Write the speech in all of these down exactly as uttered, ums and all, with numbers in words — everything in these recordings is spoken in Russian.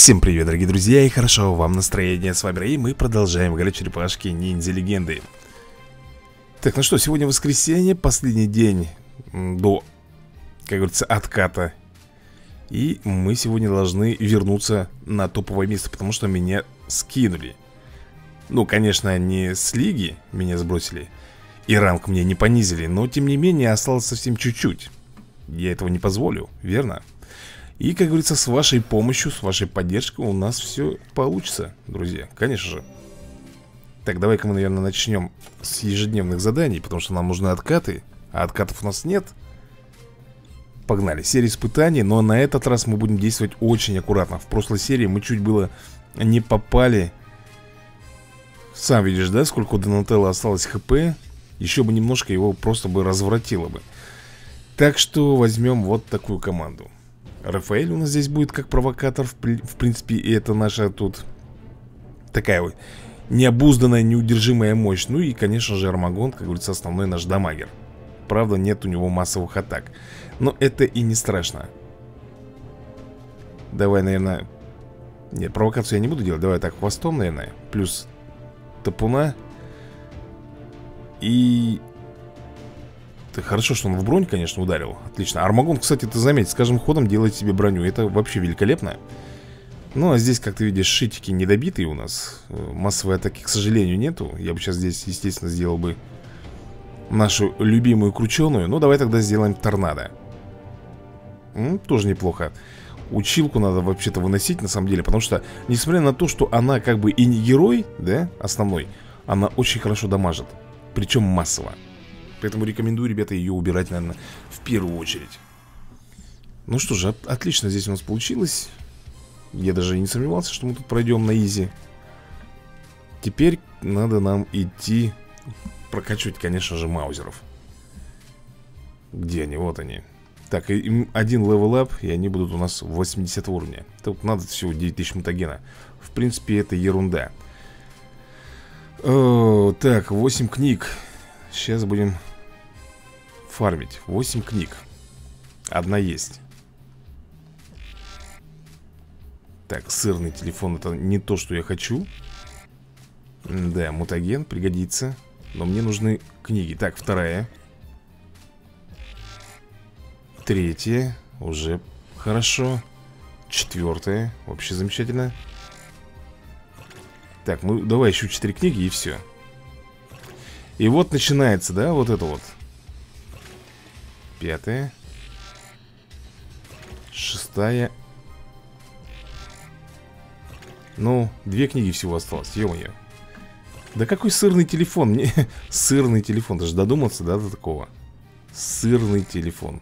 Всем привет, дорогие друзья, и хорошо вам настроение. С вами Рэй, мы продолжаем играть черепашки ниндзя легенды. Так, ну что, сегодня воскресенье, последний день до, как говорится, отката. И мы сегодня должны вернуться на топовое место, потому что меня скинули. Ну, конечно, не с лиги меня сбросили, и ранг мне не понизили, но тем не менее осталось совсем чуть-чуть. Я этого не позволю, верно? И, как говорится, с вашей помощью, с вашей поддержкой у нас все получится, друзья, конечно же. Так, давай-ка мы, наверное, начнем с ежедневных заданий, потому что нам нужны откаты, а откатов у нас нет. Погнали, серия испытаний, но на этот раз мы будем действовать очень аккуратно. В прошлой серии мы чуть было не попали. Сам видишь, да, сколько у Донателло осталось хп. Еще бы немножко его просто бы разворотило бы. Так что возьмем вот такую команду. Рафаэль у нас здесь будет как провокатор, в, в принципе, и это наша тут такая вот необузданная, неудержимая мощь. Ну и, конечно же, Армагон, как говорится, основной наш дамагер. Правда, нет у него массовых атак, но это и не страшно. Давай, наверное... Нет, провокацию я не буду делать. Давай так, хвостом, наверное. Плюс топуна. И... Хорошо, что он в бронь, конечно, ударил. Отлично. Армагон, кстати, ты заметь, с каждым ходом делает себе броню. Это вообще великолепно. Ну, а здесь, как ты видишь, шитики недобитые у нас. Массовой атаки, к сожалению, нету. Я бы сейчас здесь, естественно, сделал бы нашу любимую крученую. Ну, давай тогда сделаем торнадо. М, Тоже неплохо. Училку надо вообще-то выносить, на самом деле. Потому что, несмотря на то, что она как бы и не герой, да, основной, она очень хорошо дамажит. Причем массово. Поэтому рекомендую, ребята, ее убирать, наверное, в первую очередь. Ну что же, отлично здесь у нас получилось. Я даже не сомневался, что мы тут пройдем на изи. Теперь надо нам идти прокачивать, конечно же, маузеров. Где они? Вот они. Так, им один левел-ап, и они будут у нас восьмидесятого уровня. Тут надо всего девять тысяч мутагена. В принципе, это ерунда. О, так, восемь книг. Сейчас будем... фармить. восемь книг. Одна есть. Так, сырный телефон. Это не то, что я хочу. Да, мутаген пригодится. Но мне нужны книги. Так, вторая. Третья. Уже хорошо. Четвертая. Вообще замечательно. Так, ну давай еще четыре книги и все. И вот начинается, да, вот это вот. Пятая. Шестая. Ну, две книги всего осталось, ё-моё. Да какой сырный телефон? Мне... Сырный телефон, даже додуматься, да, до такого. Сырный телефон.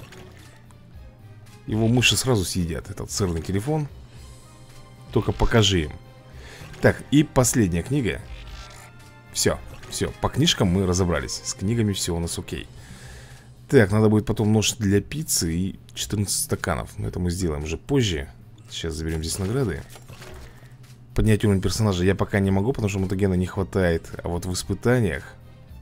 Его мыши сразу съедят, этот сырный телефон. Только покажи им. Так, и последняя книга. Все, все, по книжкам мы разобрались. С книгами все у нас окей. Так, надо будет потом нож для пиццы и четырнадцать стаканов. Но это мы сделаем уже позже. Сейчас заберем здесь награды. Поднять уровень персонажа я пока не могу, потому что мутагена не хватает. А вот в испытаниях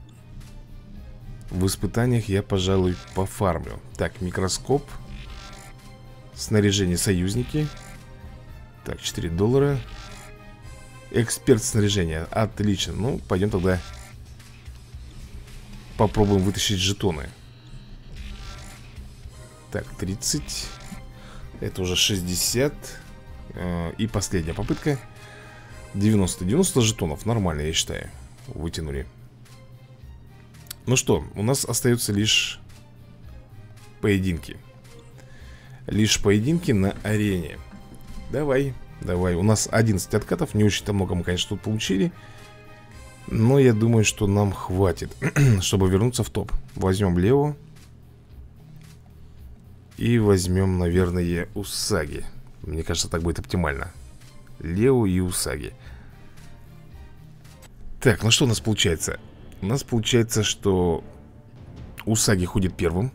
В испытаниях я, пожалуй, пофармлю. Так, микроскоп. Снаряжение союзники. Так, четыре доллара. Эксперт снаряжения. Отлично, ну, пойдем тогда попробуем вытащить жетоны. Так, тридцать. Это уже шестьдесят. И последняя попытка. девяносто. девяносто жетонов. Нормально, я считаю. Вытянули. Ну что, у нас остаются лишь поединки. Лишь поединки на арене. Давай, давай. У нас одиннадцать откатов. Не очень-то много мы, конечно, тут получили. Но я думаю, что нам хватит, чтобы вернуться в топ. Возьмем Лео. И возьмем, наверное, Усаги. Мне кажется, так будет оптимально. Лео и Усаги. Так, ну что у нас получается? У нас получается, что Усаги ходит первым.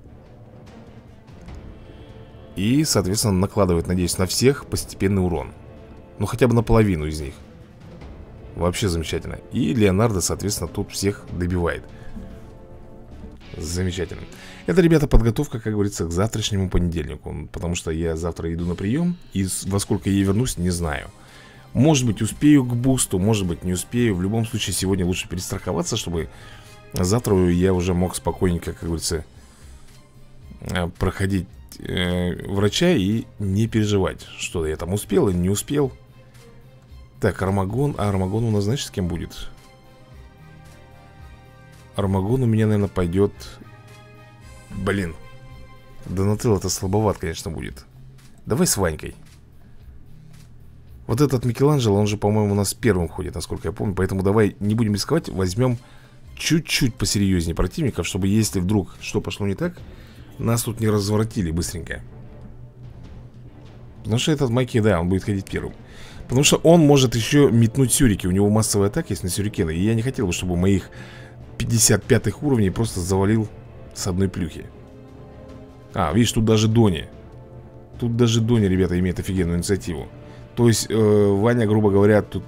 И, соответственно, накладывает, надеюсь, на всех постепенный урон. Ну, хотя бы на половину из них. Вообще замечательно. И Леонардо, соответственно, тут всех добивает. Замечательно. Это, ребята, подготовка, как говорится, к завтрашнему понедельнику. Потому что я завтра иду на прием. И во сколько я вернусь, не знаю. Может быть, успею к бусту, может быть, не успею. В любом случае, сегодня лучше перестраховаться, чтобы завтра я уже мог спокойненько, как говорится, проходить э, врача и не переживать, что я там успел или не успел. Так, Армагон. А Армагон у нас, знаешь, с кем будет? Армагон у меня, наверное, пойдет... Блин. Донателло-то слабоват, конечно, будет. Давай с Ванькой. Вот этот Микеланджело, он же, по-моему, у нас первым ходит, насколько я помню. Поэтому давай не будем рисковать, возьмем чуть-чуть посерьезнее противников, чтобы если вдруг что пошло не так, нас тут не разворотили быстренько. Потому что этот Майки, да, он будет ходить первым. Потому что он может еще метнуть сюрики. У него массовая атака есть на сюрикены. И я не хотел бы, чтобы моих пятьдесят пятых уровней просто завалил с одной плюхи. А, видишь, тут даже Дони. Тут даже Дони, ребята, имеет офигенную инициативу. То есть, э, Ваня, грубо говоря, тут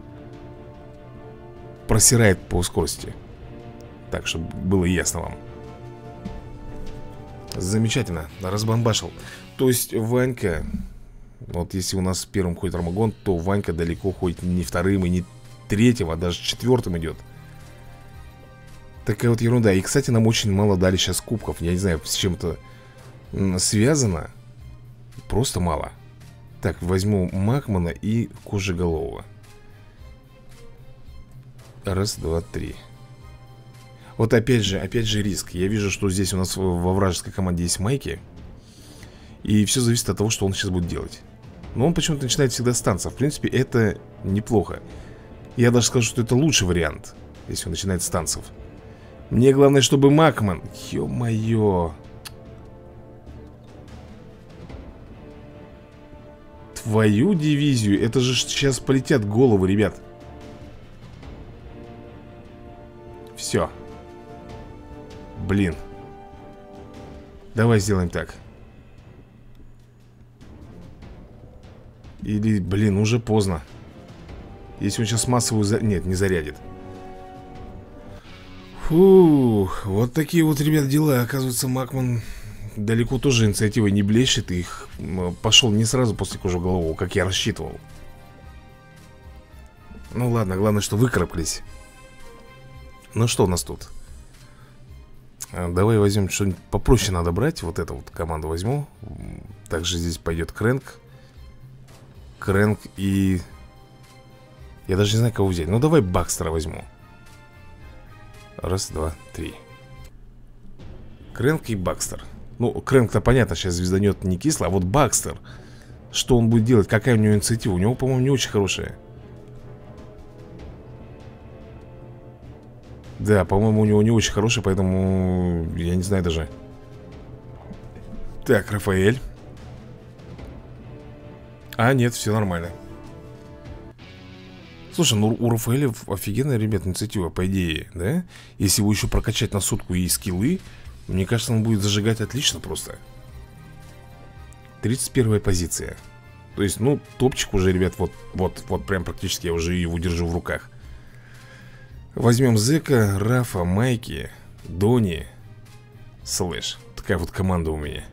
просирает по скорости. Так, чтобы было ясно вам. Замечательно, разбомбашил. То есть, Ванька... Вот если у нас первым ходит Армагон, то Ванька далеко ходит не вторым и не третьим, а даже четвертым идет. Такая вот ерунда. И, кстати, нам очень мало дали сейчас кубков. Я не знаю, с чем это связано. Просто мало. Так, возьму Макмана и Кожеголового. Раз, два, три. Вот опять же, опять же риск. Я вижу, что здесь у нас во вражеской команде есть Майки. И все зависит от того, что он сейчас будет делать. Но он почему-то начинает всегда с танца. В принципе, это неплохо. Я даже скажу, что это лучший вариант, если он начинает с танцев. Мне главное, чтобы Макман... Ё-моё. Твою дивизию. Это же сейчас полетят головы, ребят. Все. Блин. Давай сделаем так. Или, блин, уже поздно. Если он сейчас массовую... За... Нет, не зарядит. Фух, вот такие вот, ребят, дела. Оказывается, Макман далеко тоже инициативой не блещет. Их пошел не сразу после Кожеголового, как я рассчитывал. Ну ладно, главное, что выкарабкались. Ну что у нас тут? Давай возьмем что-нибудь попроще, надо брать. Вот эту вот команду возьму. Также здесь пойдет Крэнк. Крэнк и... Я даже не знаю, кого взять. Ну, давай Бакстера возьму. Раз, два, три. Крэнк и Бакстер. Ну, Крэнк-то понятно, сейчас звезданет не кисло. А вот Бакстер, что он будет делать? Какая у него инициатива? У него, по-моему, не очень хорошая. Да, по-моему, у него не очень хорошая, поэтому... Я не знаю даже. Так, Рафаэль. А, нет, все нормально. Слушай, ну у Рафаэля офигенная, ребят, инициатива, по идее, да? Если его еще прокачать на сотку и скиллы, мне кажется, он будет зажигать отлично просто. тридцать первая позиция. То есть, ну, топчик уже, ребят, вот, вот, вот прям практически я уже его держу в руках. Возьмем Зека, Рафа, Майки, Дони, Слэш. Такая вот команда у меня.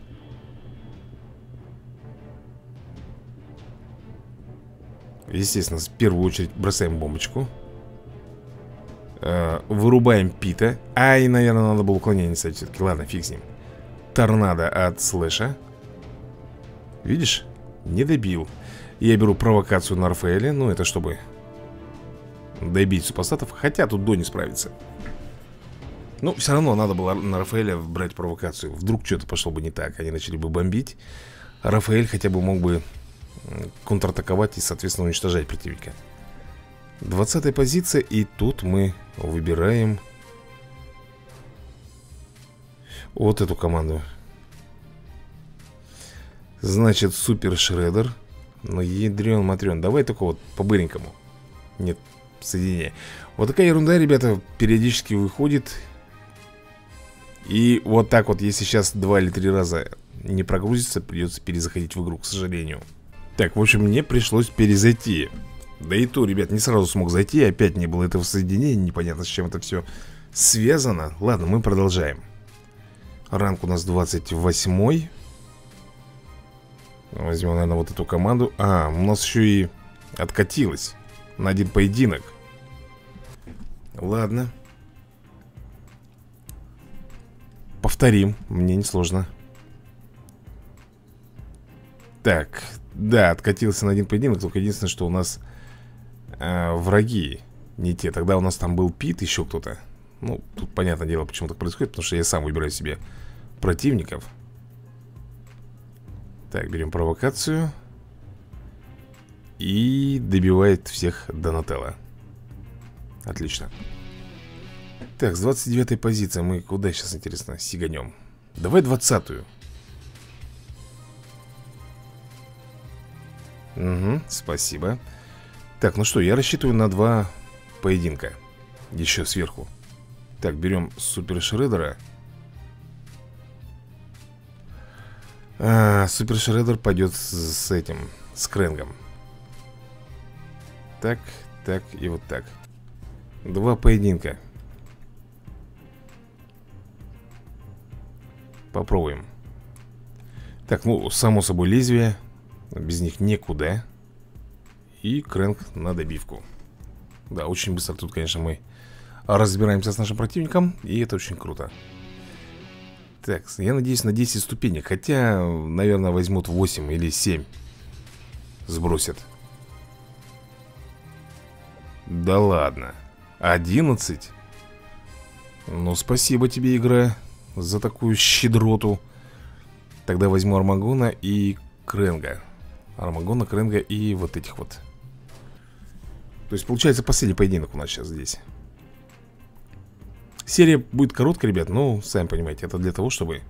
Естественно, в первую очередь бросаем бомбочку. э, Вырубаем Пита. Ай, наверное, надо было уклонение ставить все-таки. Ладно, фиг с ним. Торнадо от Слэша. Видишь? Не добил. Я беру провокацию на Рафаэля. Ну, это чтобы добить супостатов. Хотя тут Дони справится. Ну, все равно надо было на Рафаэля брать провокацию. Вдруг что-то пошло бы не так. Они начали бы бомбить. А Рафаэль хотя бы мог бы контратаковать и, соответственно, уничтожать противника. двадцатая позиция. И тут мы выбираем вот эту команду. Значит, Супер Шреддер. Ну, ядрен матрен. Давай только вот по-быренькому. Нет, соединения. Вот такая ерунда, ребята, периодически выходит. И вот так вот, если сейчас два или три раза не прогрузится, придется перезаходить в игру, к сожалению. Так, в общем, мне пришлось перезайти. Да и то, ребят, не сразу смог зайти. Опять не было этого соединения. Непонятно, с чем это все связано. Ладно, мы продолжаем. Ранг у нас двадцать восьмой. Возьмем, наверное, вот эту команду. А, у нас еще и откатилось на один поединок. Ладно. Повторим, мне не сложно. Так, да, откатился на один поединок. Только единственное, что у нас э, враги не те. Тогда у нас там был Пит, еще кто-то. Ну, тут понятное дело, почему так происходит. Потому что я сам выбираю себе противников. Так, берем провокацию. И добивает всех Донателло. Отлично. Так, с двадцать девятой позиции мы куда сейчас, интересно, сиганем? Давай двадцатую. Угу, спасибо. Так, ну что, я рассчитываю на два поединка. Еще сверху. Так, берем Супер Шреддера. а, Супер Шреддер пойдет с, с этим, с Крэнгом. Так, так и вот так. Два поединка. Попробуем. Так, ну, само собой, лезвие. Без них никуда. И Крэнг на добивку. Да, очень быстро тут, конечно, мы разбираемся с нашим противником. И это очень круто. Так, я надеюсь на десять ступенек. Хотя, наверное, возьмут восемь или семь. Сбросят. Да ладно. одиннадцать? Ну, спасибо тебе, игра, за такую щедроту. Тогда возьму Армагона и Крэнга. Армагона, Крэнга и вот этих вот. То есть получается последний поединок у нас сейчас здесь. Серия будет короткая, ребят, но сами понимаете, это для того, чтобы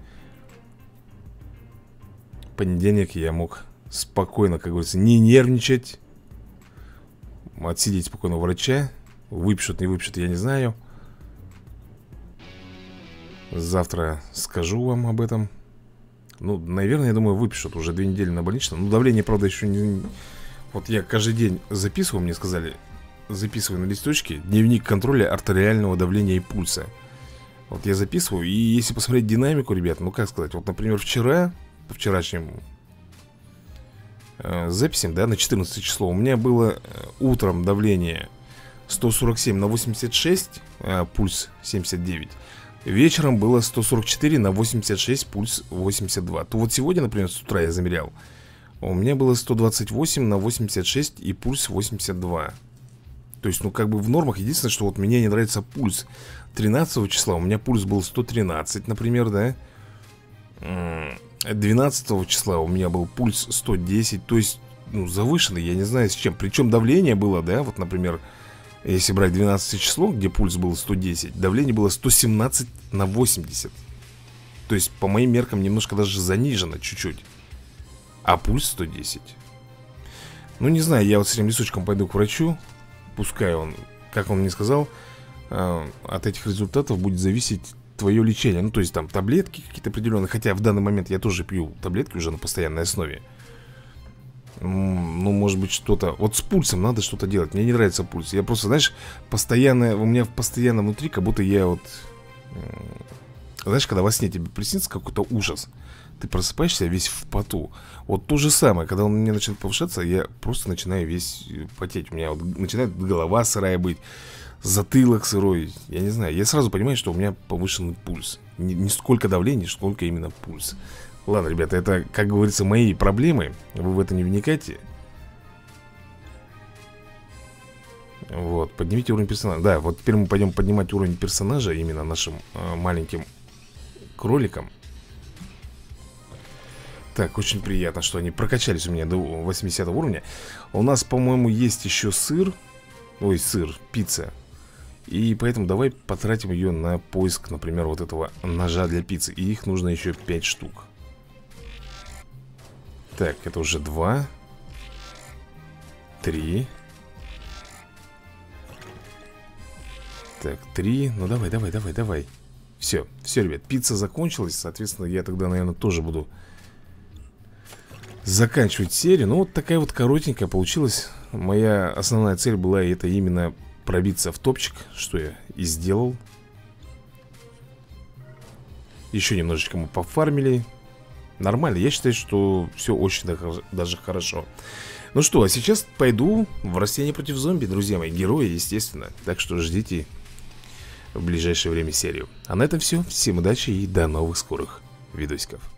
в понедельник я мог спокойно, как говорится, не нервничать, отсидеть спокойно у врача. Выпишут, не выпишут, я не знаю. Завтра скажу вам об этом. Ну, наверное, я думаю, выпишут. Уже две недели на больничном. Ну, давление, правда, еще не... Вот я каждый день записываю, мне сказали, записываю на листочке дневник контроля артериального давления и пульса. Вот я записываю. И если посмотреть динамику, ребят, ну, как сказать, вот, например, вчера, по вчерашним э, записям, да, на четырнадцатое число, у меня было э, утром давление сто сорок семь на восемьдесят шесть, а пульс семьдесят девять. Вечером было сто сорок четыре на восемьдесят шесть, пульс восемьдесят два. То вот сегодня, например, с утра я замерял, у меня было сто двадцать восемь на восемьдесят шесть и пульс восемьдесят два. То есть, ну, как бы в нормах. Единственное, что вот мне не нравится пульс тринадцатого числа. У меня пульс был сто тринадцать, например, да. двенадцатого числа у меня был пульс сто десять. То есть, ну, завышенный, я не знаю с чем. Причем давление было, да, вот, например, если брать двенадцатое число, где пульс был сто десять, давление было сто семнадцать на восемьдесят. То есть, по моим меркам, немножко даже занижено чуть-чуть. А пульс сто десять. Ну, не знаю, я вот с этим листочком пойду к врачу. Пускай он, как он мне сказал, от этих результатов будет зависеть твое лечение. Ну, то есть, там, таблетки какие-то определенные. Хотя в данный момент я тоже пью таблетки уже на постоянной основе. Ну, может быть, что-то... Вот с пульсом надо что-то делать. Мне не нравится пульс. Я просто, знаешь, постоянно... У меня постоянно внутри, как будто я вот... Знаешь, когда во сне тебе приснится какой-то ужас, ты просыпаешься весь в поту. Вот то же самое, когда он мне начинает повышаться, я просто начинаю весь потеть. У меня вот начинает голова сырая быть, затылок сырой. Я не знаю, я сразу понимаю, что у меня повышенный пульс. Не, не сколько давление, сколько именно пульс. Ладно, ребята, это, как говорится, мои проблемы. Вы в это не вникайте. Вот, поднимите уровень персонажа. Да, вот теперь мы пойдем поднимать уровень персонажа именно нашим э, маленьким кроликам. Так, очень приятно, что они прокачались у меня до восьмидесятого уровня. У нас, по-моему, есть еще сыр. Ой, сыр, пицца. И поэтому давай потратим ее на поиск, например, вот этого ножа для пиццы. И их нужно еще пять штук. Так, это уже два. Три. Так, три. Ну давай, давай, давай, давай. Все, все, ребят, пицца закончилась. Соответственно, я тогда, наверное, тоже буду заканчивать серию. Ну, вот такая вот коротенькая получилась. Моя основная цель была это именно пробиться в топчик, что я и сделал. Еще немножечко мы пофармили. Нормально, я считаю, что все очень даже хорошо. Ну что, а сейчас пойду в растение против зомби, друзья мои. Герои, естественно. Так что ждите в ближайшее время серию. А на этом все. Всем удачи и до новых скорых видосиков.